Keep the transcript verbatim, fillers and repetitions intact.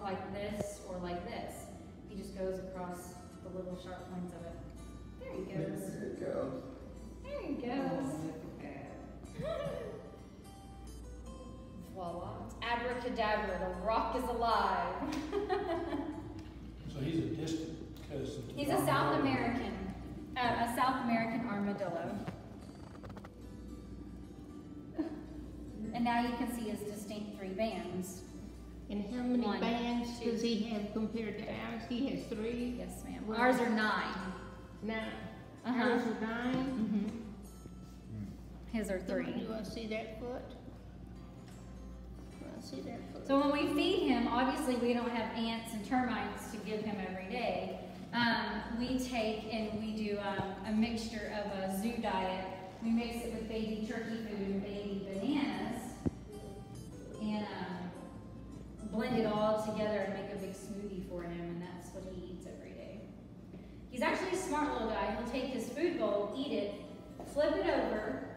like this or like this. He just goes across the little sharp points of it. There he goes. There it goes. There he goes. Voila. It's abracadabra, the rock is alive. So he's a distant cousin. to He's the a South armadillo. American, uh, a South American armadillo. And now you can see his distinct three bands. And how many One, bands two. does he have compared to ours? He has three? Yes, ma'am. Well, Ours are nine. Nine. Uh-huh. Ours are nine? Mm-hmm. His are three. Do I see that foot? Do I see that foot? So when we feed him, obviously we don't have ants and termites to give him every day. Um, we take and we do um, a mixture of a zoo diet. We mix it with baby turkey food and baby bananas, and um, blend it all together and make a big smoothie for him, and that's what he eats every day. He's actually a smart little guy. He'll take his food bowl, eat it, flip it over,